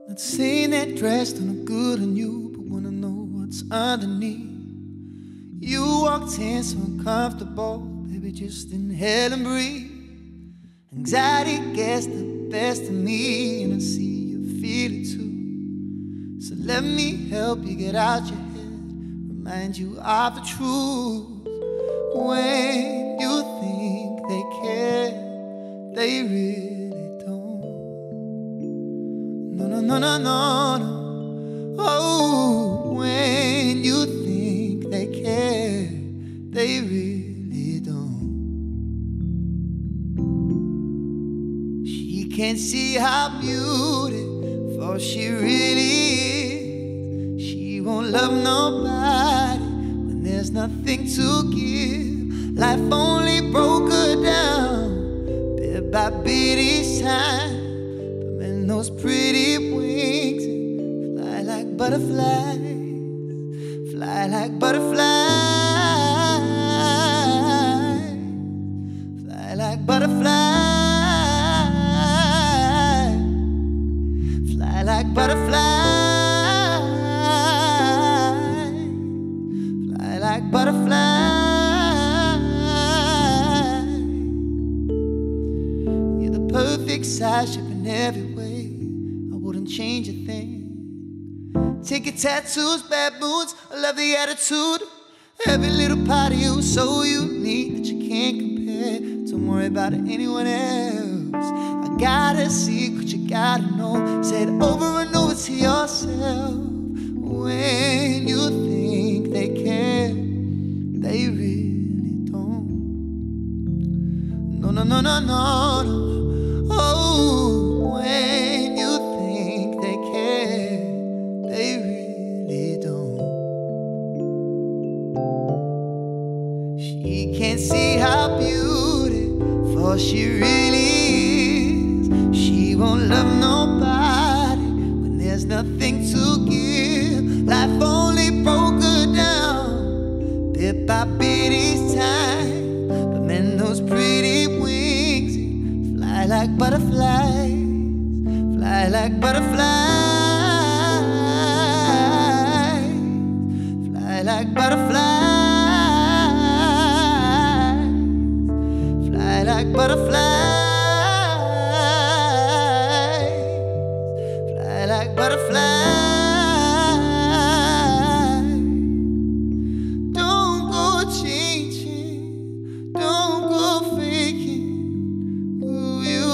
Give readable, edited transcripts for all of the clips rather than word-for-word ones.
Not saying that dress don't look good on you, but wanna know what's underneath. You walked in so uncomfortable, baby, just inhale and breathe. Anxiety gets the best of me, and I see you feel it too. So let me help you get out your head, remind you of the truth. When you think they care, they really don't. No, no, no, no, no, no. Oh, when you think they care, they really don't. She can't see how beautiful she really is. She won't love nobody when there's nothing to give. Life only broke her down bit by bit each time. But man, those pretty wings fly like butterflies, fly like butterflies, fly like butterflies, fly like butterflies, fly like butterflies. You're the perfect size, shape in every way. I wouldn't change a thing. Take your tattoos, bad moods, I love the attitude. Every little part of you so unique that you can't compare. Don't worry about anyone else. I gotta see what you gotta know. Say it over and over to yourself. When you think they care, they really don't. No, no, no, no, no, no. Oh, when you think they care, they really don't. She can't see how beautiful she really is. She won't love nobody when there's nothing to give. Life only broke her down bit by bit each time. But man, those pretty wings fly like butterflies, fly like butterflies, fly like butterflies, fly like butterflies, fly like butterflies. Don't go changing, don't go faking who you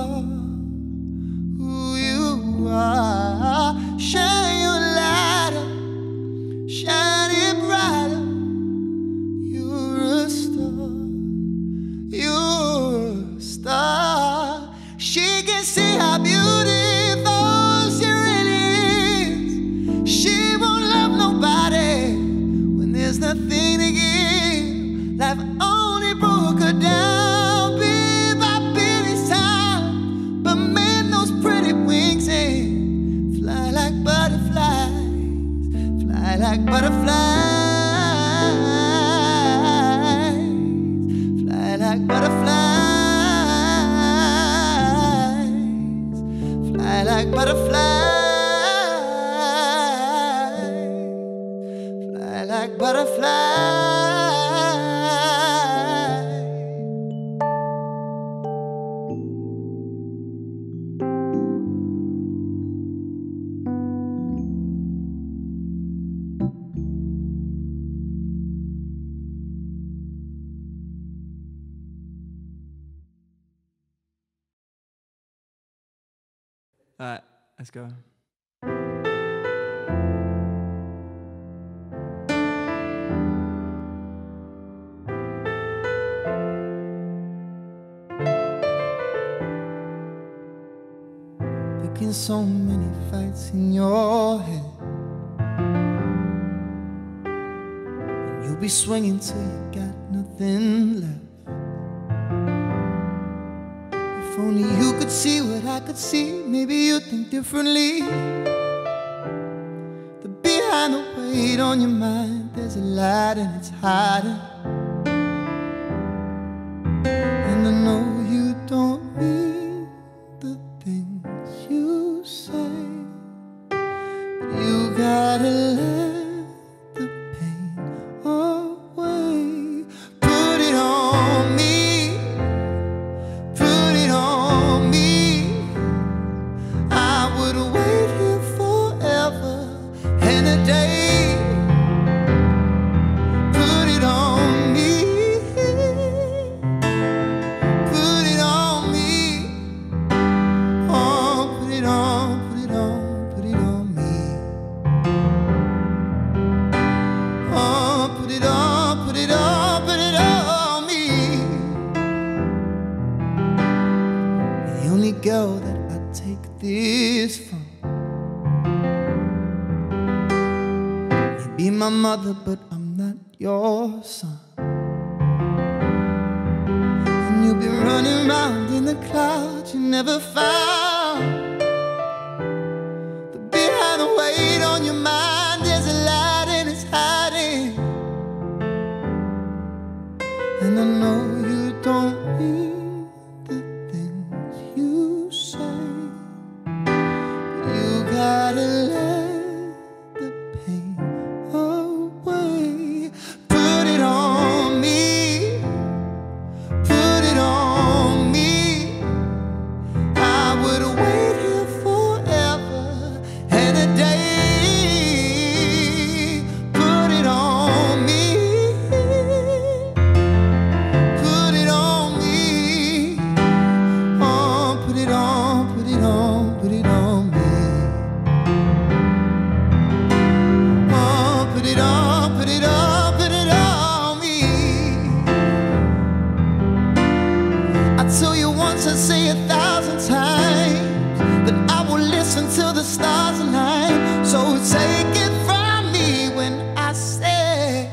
are. Shine your light up, shine it brighter. You're a star, you're a star. She can see how beautiful she really is. She won't love nobody when there's nothing to give. Life only broke her down bit by bit each time. But man, those pretty wings fly like butterflies, fly like butterflies, fly like butterflies, fly like butterflies, fly like butterflies. All right, let's go. Picking so many fights in your head, and you'll be swinging till you got nothing left. If only you could see what I could see, maybe you'd think differently. That behind the weight on your mind, there's a light and it's hiding. And I know you don't mean the things you say. gotta let the pain away. Put it on me, put it on me. I would wait here forever and a day. Put it on me, put it on me. Oh, put it on, put it on, put it on me. Oh, put it on, put it on, put it on me. The only girl that I take this from. You be my mother, but I'm not your son. And you'll be running around in the clouds you never found. But behind the weight on your mind, there's a light and it's hiding. And I know you don't mean the things you say. You gotta let the pain away. Put it on me, put it on me. I would wait here forever and a day. Put it on me, put it on me. Oh, put it on, put it on, put it on me. Oh, put it on, put it on, put it on me. I tell you once, I say 1,000 times that I will listen till the stars align. So take it from me when I say,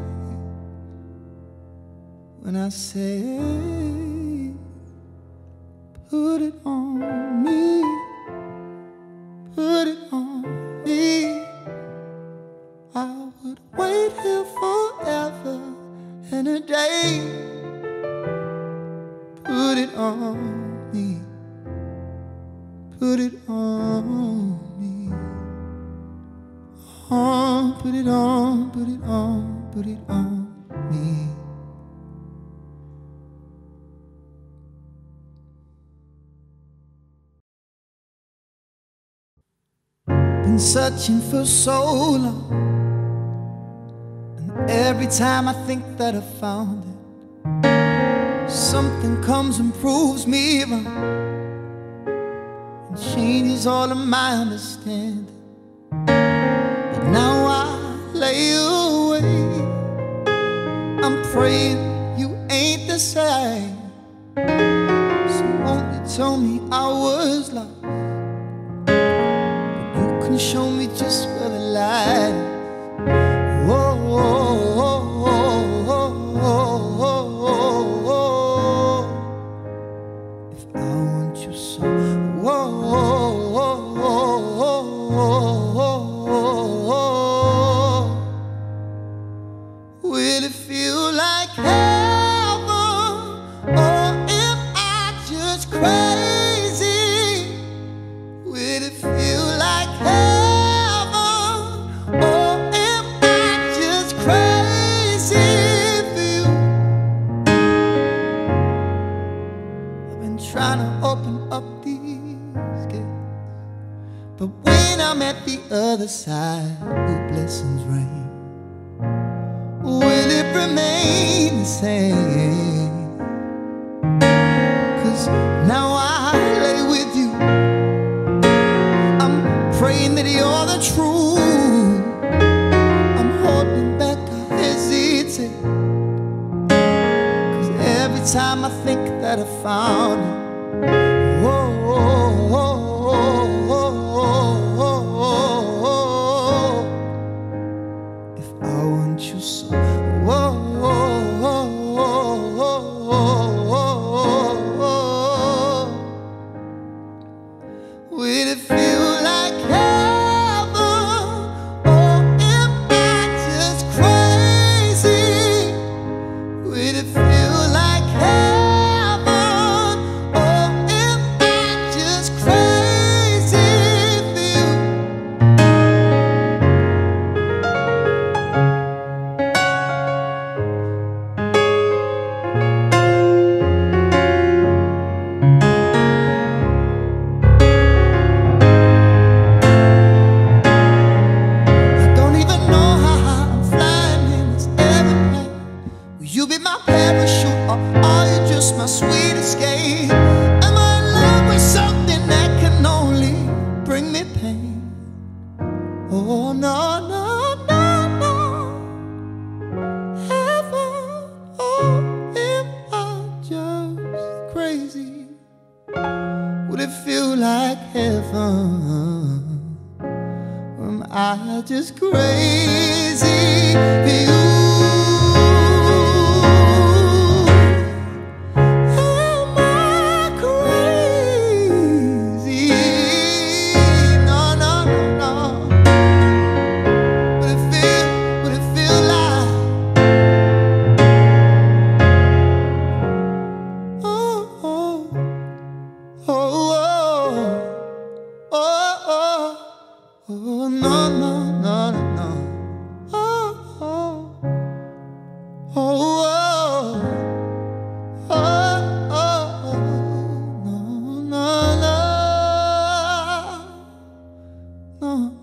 put it on me, put it on me. I would wait here forever and a day. Put it on me, put it on me. Oh, put it on, put it on, put it on me. Been searching for so long, and every time I think that I found it, something comes and proves me wrong and changes all of my understanding. But now I lay awake, I'm praying you ain't the same. So won't you tell me I was lost? Can show me just where the light is. Whoa, whoa, whoa, whoa, whoa, whoa, whoa. If I want you so. Whoa, whoa, whoa, whoa, whoa, whoa. Will it feel like heaven, or am I just crazy? Will it feel like heaven, or am I just crazy for you? I've been trying to open up these gates, but when I'm at the other side, will blessings rain? Will it remain the same? 'Cause now I lay with you, praying that you're the truth. I'm holding back, I hesitate, 'cause every time I think that I found it, whoa, whoa, whoa, whoa, whoa, whoa. If I want you so, whoa, whoa, whoa, whoa, whoa, whoa. Will it feel like heaven, or am I just crazy? Will it feel like heaven, pain. Oh, no, no, no, no. Heaven, oh, am I just crazy? Would it feel like heaven? Or am I just crazy for you? Am I crazy? No, no, no, no. Would it feel like? Oh, oh, oh, oh, oh, oh, no, no, no, no. Oh, oh, oh, oh, oh, oh, no, no, no, no.